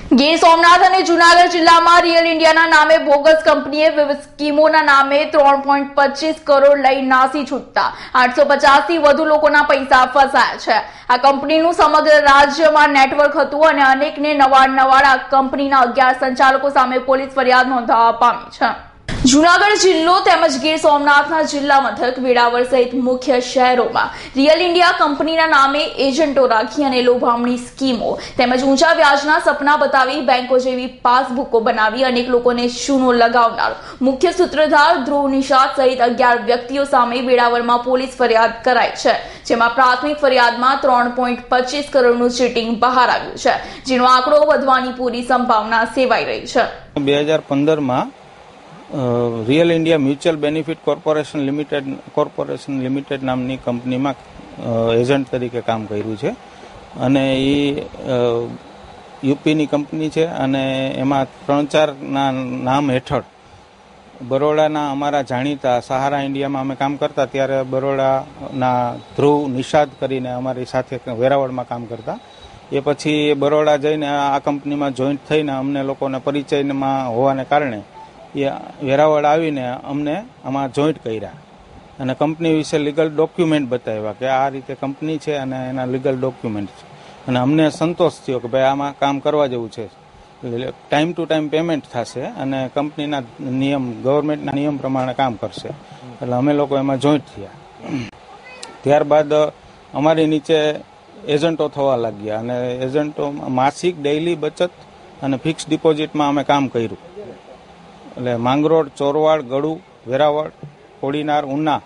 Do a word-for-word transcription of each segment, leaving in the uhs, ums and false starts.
ગીર સોમનાથ અને જૂનાગઢ જિલ્લામાં રિયલ ઇન્ડિયાના નામે બોગસ કંપનીએ વિવિધ સ્કીમોના નામે ત્રણ પોઈન્ટ પચીસ કરોડ લઈ નાસી છૂટતા આઠસો પચાસ થી વધુ લોકોના પૈસા ફસાયા છે। આ કંપનીનું સમગ્ર રાજ્યમાં નેટવર્ક હતું અને અનેકને નવાડ-નવાડ આ કંપનીના અગિયાર સંચાલકો સામે પોલીસ ફરિયાદ નોંધવા પામી છે। જૂનાગઢ જિલ્લો તેમજ ગીર સોમનાથના જિલ્લા મથક વેરાવળ સહિત મુખ્ય શહેરોમાં રિયલ ઇન્ડિયા કંપનીના નામે એજન્ટો રાખી અને લોભામણી સ્કીમો તેમજ ઊંચા વ્યાજના સપના બતાવી બેંકો જેવી પાસબુકો બનાવી અનેક લોકોને ચૂનો લગાવનાર મુખ્ય સૂત્રધાર ધ્રુવ નિષાદ સહિત અગિયાર વ્યક્તિઓ સામે વેરાવળમાં પોલીસ ફરિયાદ કરાઈ છે, જેમાં પ્રાથમિક ફરિયાદમાં ત્રણ પોઈન્ટ પચીસ કરોડનું ચીટિંગ બહાર આવ્યું છે, જેનો આંકડો વધવાની પૂરી સંભાવના સેવાઈ રહી છે। બે હજાર પંદર માં Real India mutual benefit corporation limited corporation limited નામની કંપનીમાં એજન્ટ તરીકે કામ કર્યું છે અને એ યુપીની કંપની છે અને એમાં ત્રણ ચારના નામ હેઠળ બરોડાના અમારા જાણીતા સહારા ઇન્ડિયામાં અમે કામ કરતા ત્યારે બરોડાના ધ્રુવ નિષાદ કરીને અમારી સાથે વેરાવળમાં કામ કરતા, એ પછી બરોડા જઈને આ કંપનીમાં જોઈન્ટ થઈને અમને લોકોને પરિચયમાં હોવાને કારણે એ વેરાવળ આવીને અમને આમાં જોઈન્ટ કર્યા અને કંપની વિશે લીગલ ડોક્યુમેન્ટ બતાવ્યા કે આ રીતે કંપની છે અને એના લીગલ ડોક્યુમેન્ટ છે અને અમને સંતોષ થયો કે ભાઈ આમાં કામ કરવા જેવું છે, ટાઈમ ટુ ટાઈમ પેમેન્ટ થશે અને કંપનીના નિયમ ગવર્મેન્ટના નિયમ પ્રમાણે કામ કરશે, એટલે અમે લોકો એમાં જોઈન્ટ થયા। ત્યારબાદ અમારી નીચે એજન્ટો થવા લાગ્યા અને એજન્ટો માસિક ડેઇલી બચત અને ફિક્સ ડિપોઝિટમાં અમે કામ કર્યું, એટલે માંગરોળ, ચોરવાડ, ગળુ, વેરાવળ, કોડીનાર, ઉના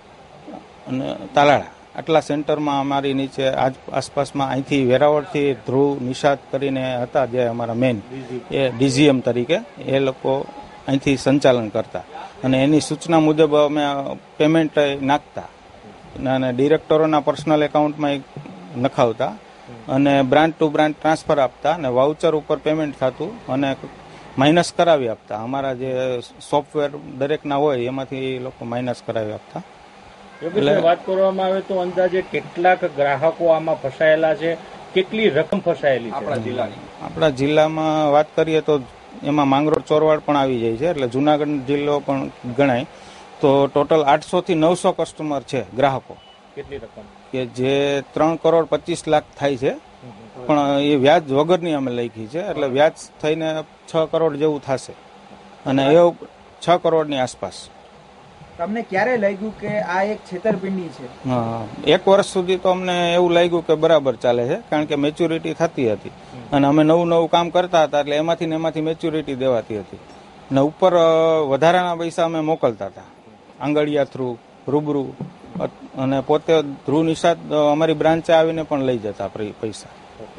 અને તાલાળા આટલા સેન્ટરમાં અમારી નીચે આજ આસપાસમાં અહીંથી વેરાવળથી ધ્રુવ નિષાદ કરીને હતા જે અમારા મેન એ ડીજીએમ તરીકે એ લોકો અહીંથી સંચાલન કરતા અને એની સૂચના મુજબ અમે પેમેન્ટ નાખતા અને ડિરેક્ટરોના પર્સનલ એકાઉન્ટમાં નખાવતા અને બ્રાન્ચ ટુ બ્રાન્ચ ટ્રાન્સફર આપતા અને વાઉચર ઉપર પેમેન્ટ થતું અને માઇનસ કરાવી આપતા। અમારા જે સોફ્ટવેર દરેકના હોય એમાંથી લોકો માઇનસ કરાવી આપતા। એટલે વાત કરવામાં આવે તો અંદાજે કેટલાક ગ્રાહકો આમાં ફસાયેલા છે, કેટલી રકમ ફસાયેલી છે આપણા જિલ્લાની? આપણા જિલ્લામાં વાત કરીએ તો એમાં માંગરોળ, ચોરવાડ પણ આવી જાય છે, એટલે જૂનાગઢ જિલ્લો પણ ગણાય તો ટોટલ આઠસો થી નવસો કસ્ટમર છે ગ્રાહકો। કેટલી રકમ? કે જે ત્રણ કરોડ પચીસ લાખ થાય છે, પણ એ વ્યાજ વગરની અમે લખી છે, એટલે વ્યાજ થઈને છ કરોડ જેવું થશે અને એ છ કરોડની આસપાસ। તમને ક્યારે લાગ્યું કે આ એક છેતરપિંડી છે? હા, એક વર્ષ સુધી તો અમને એવું લાગ્યું કે બરાબર ચાલે છે, કારણ કે મેચ્યુરિટી થતી હતી અને અમે નવું નવું કામ કરતા હતા, એટલે એમાંથી ને એમાંથી મેચ્યુરિટી દેવાતી હતી અને ઉપર વધારાના પૈસા અમે મોકલતા હતા આંગળિયા થ્રુ, રૂબરૂ, અને પોતે ધ્રુવ નિષાદ અમારી બ્રાન્ચે આવીને પણ લઈ જતા પૈસા।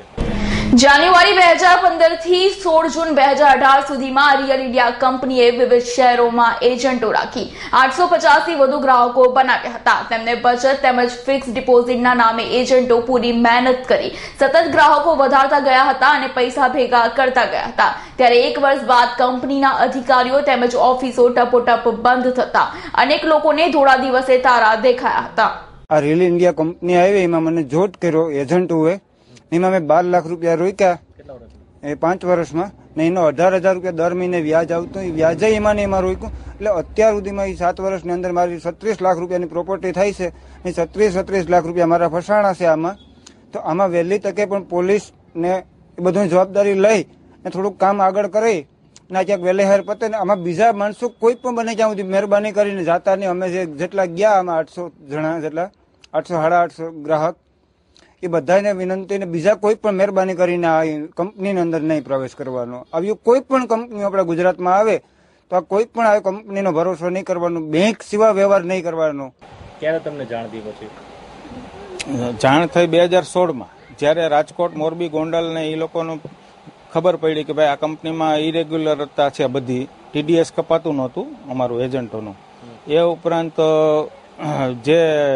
જાન્યુઆરી બે હજાર પંદર થી સોળ જૂન બે હજાર અઢાર સુધીમાં રિયલ ઇન્ડિયા કંપનીએ વિવિધ શહેરોમાં એજન્ટો રાખી આઠસો પચાસ થી વધુ ગ્રાહકો બનાવ્યા હતા। તેમને બચત તેમજ ફિક્સ ડિપોઝિટના નામે એજન્ટો પૂરી મહેનત કરી સતત ગ્રાહકો વધારતા ગયા હતા અને પૈસા ભેગા કરતા ગયા હતા। ત્યારે એક વર્ષ બાદ કંપનીના અધિકારીઓ તેમજ ઓફિસો ટપોટપ બંધ થતા અનેક લોકોને ધોળા દિવસે તારા દેખાયા હતા। આ રિયલ ઇન્ડિયા કંપની આવી એમાં મને જોટ કર્યો એજન્ટ હોય, એમાં મેં બાર લાખ રૂપિયા રોક્યા એ પાંચ વર્ષમાં ને એનો અઢાર હજાર રૂપિયા દર મહિને વ્યાજ આવતું, એ વ્યાજે એમાં ને એમાં રોક્યું, એટલે અત્યાર સુધીમાં એ સાત વર્ષની અંદર મારી છત્રીસ લાખ રૂપિયાની પ્રોપર્ટી થાય છે એ છત્રીસ છત્રીસ લાખ રૂપિયા મારા ફસાણા છે આમાં। તો આમાં વહેલી તકે પણ પોલીસ ને એ બધું જવાબદારી લઈ ને થોડુંક કામ આગળ કરે ના ક્યાંક વહેલેહાર પતે ને આમાં બીજા માણસો કોઈ પણ બને ત્યાં સુધી મહેરબાની કરીને જાતા નહીં। અમે જે જેટલા ગયા આમાં આઠસો જણા જેટલા આઠસો સાડા આઠસો ગ્રાહક એ બધાને વિનંતી ને બીજા કોઈ પણ મહેરબાની કરીને આ કંપનીની અંદર નહીં પ્રવેશ કરવાનો। આવી કોઈ પણ કંપની આપણા ગુજરાતમાં આવે તો આ કોઈ પણ આવી કંપનીનો ભરોસો નહીં કરવાનો, બેંક સિવાય વ્યવહાર નહીં કરવાનો। ક્યારે તમને જાણ થઈ? પછી જાણ થઈ બે હજાર સોળમાં જ્યારે રાજકોટ, મોરબી, ગોંડલ ને એ લોકોનો ખબર પડી કે ભાઈ આ કંપનીમાં ઇરેગ્યુલરતા છે, બધી ટીડીએસ કપાતું નહોતું અમારું એજન્ટોનું। એ ઉપરાંત જે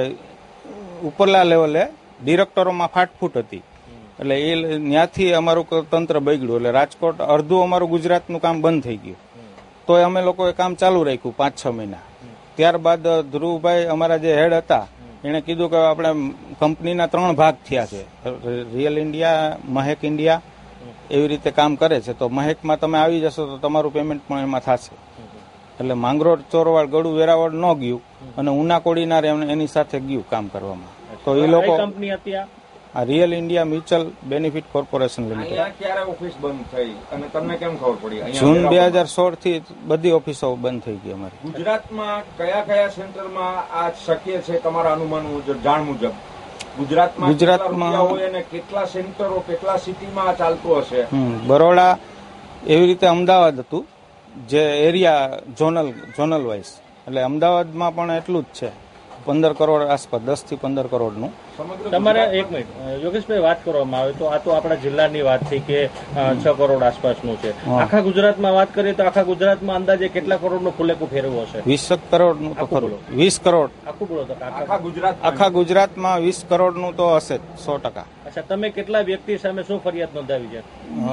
ઉપરલા લેવલે ડિરેક્ટરોમાં ફાટફૂટ હતી, એટલે એ ત્યાંથી અમારું તંત્ર બગડ્યું, એટલે રાજકોટ અડધું અમારું ગુજરાતનું કામ બંધ થઈ ગયું, તોય અમે લોકોએ કામ ચાલુ રાખ્યું પાંચ છ મહિના। ત્યારબાદ ધ્રુવભાઈ અમારા જે હેડ હતા એણે કીધું કે આપણે કંપનીના ત્રણ ભાગ થયા છે, રિયલ ઇન્ડિયા, મહેક ઇન્ડિયા એવી રીતે કામ કરે છે. તો મહેકમાં તમે આવી જશો તો તમારું પેમેન્ટ પણ એમાં થશે. એટલે માંગરોળ, ચોરવાડ, ગળું, વેરાવળ ન ગયું અને ઉનાકોડીનાર એની સાથે ગયું કામ કરવામાં. તો એ લોકો કંપની હતી આ Real India mutual benefit corporation limited. ક્યારે ઓફિસ બંધ થઈ અને તમને કેમ ખબર પડી? જૂન બે હજાર સોળ થી બધી ઓફિસો બંધ થઈ ગઈ અમારી. ગુજરાતમાં કયા કયા સેન્ટરમાં આ શક્ય છે તમારા અનુમાન મુજબ, જાણ મુજબ? ગુજરાતમાં ગુજરાતમાં હોય અને કેટલા સેન્ટરો, કેટલા સિટીમાં ચાલતું હશે? બરોડા, એવી રીતે અમદાવાદ હતું જે એરિયા ઝોનલ ઝોનલ વાઇઝ. એટલે અમદાવાદમાં પણ એટલું જ છે, પંદર કરોડ આસપાસ, દસ થી પંદર કરોડનું. તમારે એક મિનિટ યોગેશભાઈ, વાત કરવામાં આવે તો આ તો આપણા જિલ્લાની વાત થઈ કે છ કરોડ આસપાસનું છે. આખા ગુજરાતમાં વાત કરીએ તો આખા ગુજરાતમાં અંદાજે કેટલા કરોડનું ફૂલેકું ફેરવું હશે? વીસ કરોડનું તો ખરું. વીસ કરોડ આખું બોલો. આખા ગુજરાત આખા ગુજરાતમાં વીસ કરોડનું તો હશે સો ટકા. અચ્છા, તમે કેટલા વ્યક્તિ સામે શું ફરિયાદ નોંધાવી છે?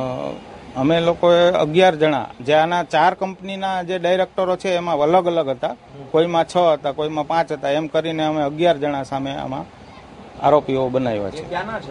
અમે લોકોએ અગિયાર જણા, જે આના ચાર કંપનીના જે ડાયરેક્ટરો છે એમાં અલગ અલગ હતા, કોઈમાં છ હતા, કોઈમાં પાંચ હતા, એમ કરીને અમે અગિયાર જણા સામે આમાં આરોપીઓ બનાવ્યા છે.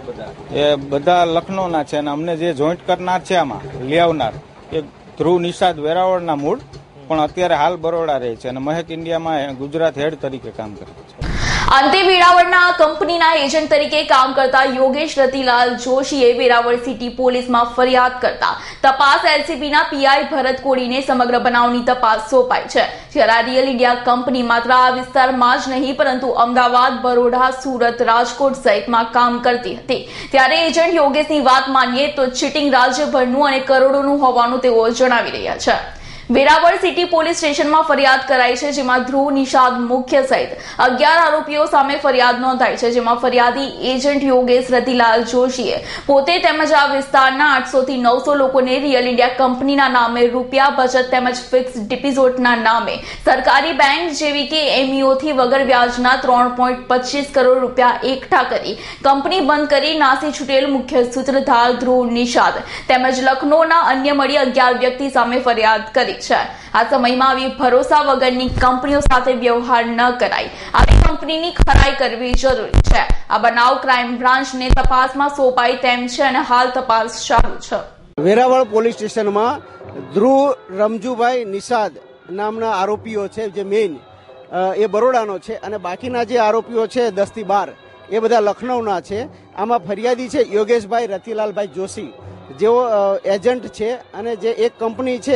એ બધા લખનૌના છે અને અમને જે જોઈન્ટ કરનાર છે આમાં લઈ આવનાર એ ધ્રુવ નિષાદ વેરાવળના મૂળ, પણ અત્યારે હાલ બરોડા રહે છે અને મહેક ઇન્ડિયામાં ગુજરાત હેડ તરીકે કામ કરે છે. અંતે વેરાવળના કંપનીના એજન્ટ તરીકે કામ કરતા યોગેશ રતિલાલ જોશીએ વેરાવળ સિટી પોલીસમાં ફરિયાદ કરતા તપાસ એલસીબીના પીઆઈ ભરત કોળીને સમગ્ર બનાવની તપાસ સોંપાઈ છે. જ્યારે રિયલ ઇન્ડિયા કંપની માત્ર આ વિસ્તારમાં જ નહીં પરંતુ અમદાવાદ, બરોડા, સુરત, રાજકોટ સહિતમાં કામ કરતી હતી. ત્યારે એજન્ટ યોગેશની વાત માનીએ તો ચીટિંગ રાજ્યભરનું અને કરોડોનું હોવાનું તેઓ જણાવી રહ્યા છે. વેરાવળ સિટી પોલીસ સ્ટેશનમાં ફરિયાદ કરાઈ છે, જેમાં ધ્રુવ નિષાદ મુખ્ય સહિત અગિયાર આરોપીઓ સામે ફરિયાદ નોંધાઈ છે, જેમાં ફરિયાદી એજન્ટ યોગેશ રતિલાલ જોશીએ પોતે તેમજ આ વિસ્તારના આઠસો થી નવસો લોકોને રિયલ ઇન્ડિયા કંપનીના નામે રૂપિયા બચત તેમજ ફિક્સ ડિપોઝિટના નામે સરકારી બેંક જેવી કે એમઈઓથી વગર વ્યાજના ત્રણ પોઈન્ટ પચીસ કરોડ રૂપિયા એકઠા કરી કંપની બંધ કરી નાસી છૂટેલ મુખ્ય સૂત્રધાર ધ્રુવ નિષાદ તેમજ લખનૌના અન્ય મળી અગિયાર વ્યક્તિ સામે ફરિયાદ કરી છે. આ સમયમાં આવી ભરોસા વગરની કંપનીઓ સાથે વ્યવહાર ન કરાય, આવી કંપનીની ખરાઈ કરવી જરૂરી છે. આ બનાવ ક્રાઇમ બ્રાન્ચને તપાસમાં સોંપાઈ તેમ છે અને હાલ તપાસ ચાલુ છે. વેરાવળ પોલીસ સ્ટેશનમાં ધ્રુવ રમજુભાઈ નિષાદ નામના આરોપીઓ છે, જે મેઇન એ બરોડાનો છે અને બાકીના જે આરોપીઓ છે દસ થી બાર એ બધા લખનૌના છે. આમાં ફરિયાદી છે યોગેશભાઈ રતિલાલભાઈ જોશી, જેઓ એજન્ટ છે અને જે એક કંપની છે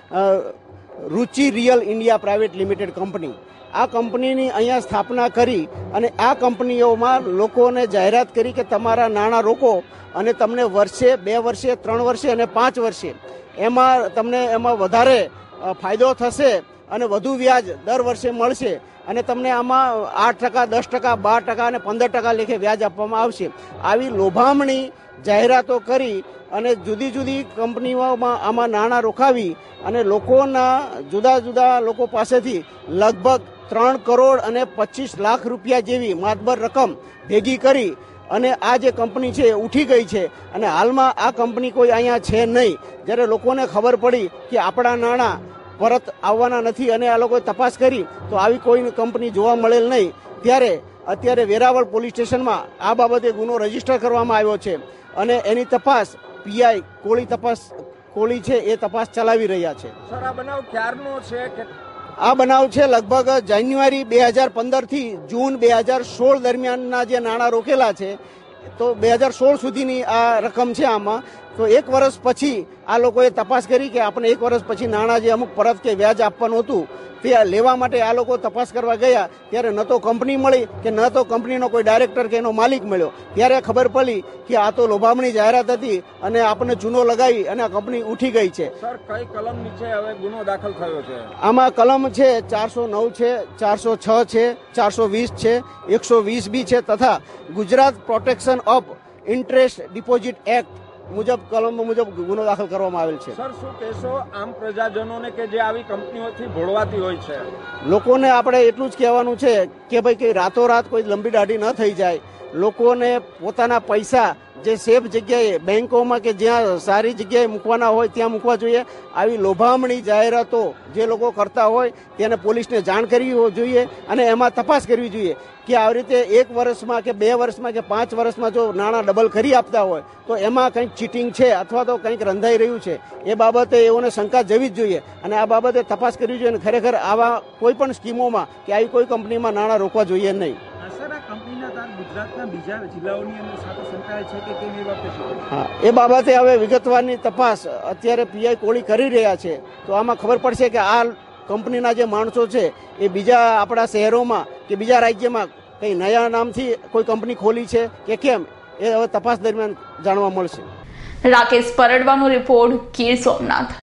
Ruchi Real India private limited company, આ કંપનીની અહીંયા સ્થાપના કરી અને આ કંપનીઓમાં લોકોને જાહેરાત કરી કે તમારા નાણાં રોકો અને તમને વર્ષે, બે વર્ષે, ત્રણ વર્ષે અને પાંચ વર્ષે એમાં તમને એમાં વધારે ફાયદો થશે અને વધુ વ્યાજ દર વર્ષે મળશે અને તમને આમાં આઠ ટકા, દસ ટકા, બાર ટકા અને પંદર ટકા લેખે વ્યાજ આપવામાં આવશે. આવી લોભામણી જાહેરાતો કરી અને જુદી જુદી કંપનીઓમાં આમાં નાણાં રોકાવી અને લોકોના જુદા જુદા લોકો પાસેથી લગભગ ત્રણ કરોડ અને પચીસ લાખ રૂપિયા જેવી માતબર રકમ ભેગી કરી અને આ જે કંપની છે એ ઉઠી ગઈ છે અને હાલમાં આ કંપની કોઈ અહીંયા છે નહીં. જ્યારે લોકોને ખબર પડી કે આપણા નાણાં પરત આવવાના નથી અને આ લોકોએ તપાસ કરી તો આવી કોઈ કંપની જોવા મળેલ નહીં, ત્યારે અત્યારે વેરાવળ પોલીસ સ્ટેશનમાં આ બાબતે ગુનો રજીસ્ટર કરવામાં આવ્યો છે અને એની તપાસ પીઆઈ કોળી તપાસ કોળી છે એ તપાસ ચલાવી રહ્યા છે. સર, આ બનાવ ક્યારનો છે? આ બનાવ છે લગભગ જાન્યુઆરી બે હજાર પંદર થી જૂન બે હજાર સોળ દરમિયાનના જે નાણાં રોકેલા છે, તો બે હજાર સોળ સુધીની આ રકમ છે આમાં. તો એક વર્ષ પછી આ લોકોએ તપાસ કરી કે આપણે એક વર્ષ પછી નાણાં જે અમુક પરત કે વ્યાજ આપવાનું હતું તે લેવા માટે આ લોકો તપાસ કરવા ગયા, ત્યારે ન તો કંપની મળી કે ન તો કંપનીનો કોઈ ડાયરેક્ટર કે એનો માલિક મળ્યો. ત્યારે ખબર પડી કે આ તો લોભામણી જાહેરાત હતી અને આપણને ચૂનો લગાવી અને આ કંપની ઉઠી ગઈ છે. સર, કઈ કલમ નીચે હવે ગુનો દાખલ થયો છે? આમાં કલમ છે ચારસો નવ છે, ચારસો છ છે, ચારસો વીસ છે, એકસો વીસ બી છે તથા Gujarat protection of interest deposit act મુજબ કલમ મુજબ ગુનો દાખલ કરવામાં આવેલ છે. સર, શું કહેશો આમ પ્રજાજનોને કે જે આવી કંપનીઓથી ભોળવાતી હોય છે? લોકોને આપણે એટલું જ કહેવાનું છે કે ભાઈ કે રાતોરાત કોઈ લંબી દાઢી ન થઈ જાય. લોકોને પોતાના પૈસા જે સેફ જગ્યાએ બેંકોમાં કે જ્યાં સારી જગ્યાએ મૂકવાના હોય ત્યાં મૂકવા જોઈએ. આવી લોભામણી જાહેરાતો જે લોકો કરતા હોય તેને પોલીસને જાણ કરવી જોઈએ અને એમાં તપાસ કરવી જોઈએ કે આવી રીતે એક વર્ષમાં કે બે વર્ષમાં કે પાંચ વર્ષમાં જો નાણાં ડબલ કરી આપતા હોય તો એમાં કંઈક ચીટિંગ છે અથવા તો કંઈક રંધાઈ રહ્યું છે. એ બાબતે એઓને શંકા જવી જ જોઈએ અને આ બાબતે તપાસ કરવી જોઈએ અને ખરેખર આવા કોઈ પણ સ્કીમોમાં કે આવી કોઈ કંપનીમાં નાણાં રોકવા જોઈએ નહીં. સર, આ કંપનીના તાર ગુજરાતના બીજા જિલ્લાઓની અંદર સાથે સંકળાયેલ છે કે કેમ એ બાબતે? હા, એ બાબતે હવે વિગતવારની તપાસ અત્યારે પીઆઈ કોળી કરી રહ્યા છે. તો આમાં ખબર પડશે કે આ કંપનીના જે માણસો છે એ બીજા આપણા શહેરોમાં કે બીજા રાજ્યમાં કઈ નયા નામથી કોઈ કંપની ખોલી છે કે કેમ, એ હવે તપાસ દરમિયાન જાણવા મળશે. રાકેશ પરડવાનો રિપોર્ટ, ગીર સોમનાથ.